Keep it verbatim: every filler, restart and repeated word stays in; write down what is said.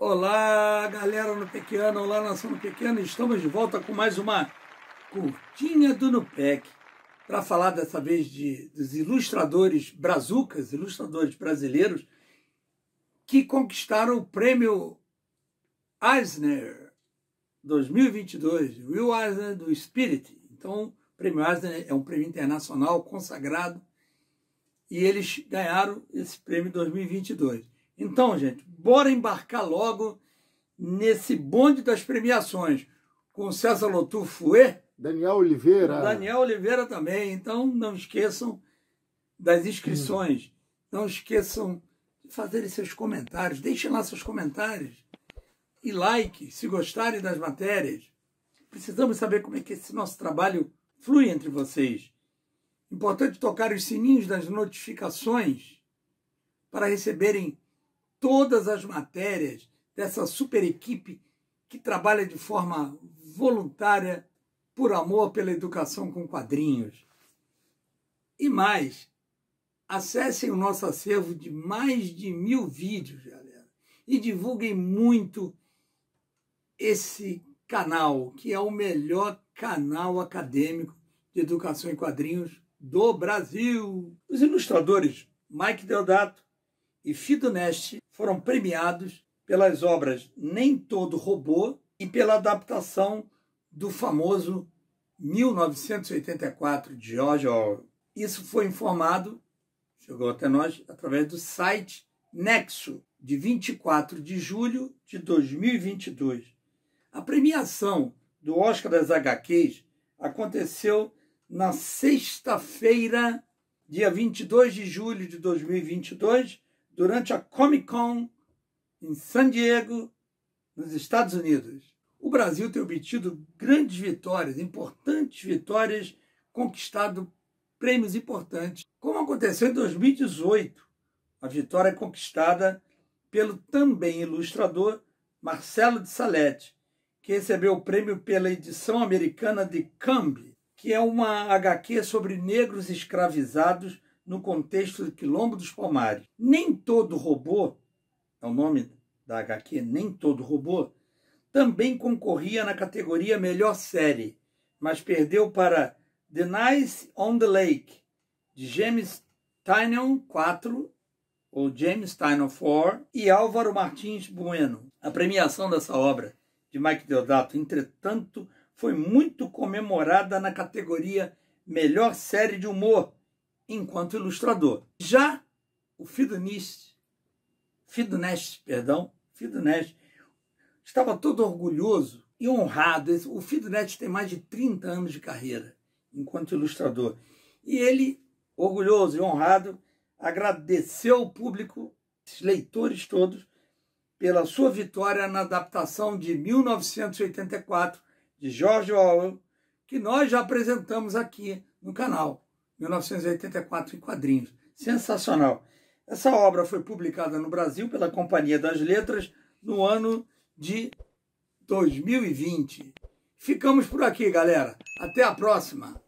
Olá, galera no Pequeno, olá, nação no Pequeno. Estamos de volta com mais uma curtinha do Nupec, para falar dessa vez de, dos ilustradores brazucas, ilustradores brasileiros, que conquistaram o prêmio Eisner dois mil e vinte e dois, Will Eisner do Spirit. Então, o prêmio Eisner é um prêmio internacional consagrado e eles ganharam esse prêmio dois mil e vinte e dois. Então, gente, bora embarcar logo nesse bonde das premiações com César Lotu Fouet, Daniel Oliveira. Daniel Oliveira também. Então, não esqueçam das inscrições. Hum. Não esqueçam de fazerem seus comentários. Deixem lá seus comentários. E like, se gostarem das matérias. Precisamos saber como é que esse nosso trabalho flui entre vocês. Importante tocar os sininhos das notificações para receberem todas as matérias dessa super equipe que trabalha de forma voluntária por amor pela educação com quadrinhos. E mais, acessem o nosso acervo de mais de mil vídeos, galera, e divulguem muito esse canal, que é o melhor canal acadêmico de educação em quadrinhos do Brasil. Os ilustradores Mike Deodato e Fido Neste foram premiados pelas obras Nem Todo Robô e pela adaptação do famoso mil novecentos e oitenta e quatro de George Orwell. Isso foi informado, chegou até nós, através do site Nexo, de vinte e quatro de julho de dois mil e vinte e dois. A premiação do Oscar das agá quês aconteceu na sexta-feira, dia vinte e dois de julho de dois mil e vinte e dois, durante a Comic Con em San Diego, nos Estados Unidos. O Brasil tem obtido grandes vitórias, importantes vitórias, conquistado prêmios importantes, como aconteceu em dois mil e dezoito. A vitória é conquistada pelo também ilustrador Marcelo de Salete, que recebeu o prêmio pela edição americana de Cambi, que é uma agá quê sobre negros escravizados no contexto do Quilombo dos Palmares. Nem Todo Robô, é o nome da agá quê, Nem Todo Robô, também concorria na categoria Melhor Série, mas perdeu para The Nice on the Lake, de James Tynion quatro, ou James Tynion quatro, e Álvaro Martins Bueno. A premiação dessa obra de Mike Deodato, entretanto, foi muito comemorada na categoria Melhor Série de Humor, enquanto ilustrador. Já o Fido Neste, Fido Neste, perdão, Fido Neste, estava todo orgulhoso e honrado. O Fido Neste tem mais de trinta anos de carreira enquanto ilustrador. E ele, orgulhoso e honrado, agradeceu ao público, os leitores todos, pela sua vitória na adaptação de mil novecentos e oitenta e quatro, de George Orwell, que nós já apresentamos aqui no canal. mil novecentos e oitenta e quatro em quadrinhos. Sensacional. Essa obra foi publicada no Brasil pela Companhia das Letras no ano de dois mil e vinte. Ficamos por aqui, galera. Até a próxima.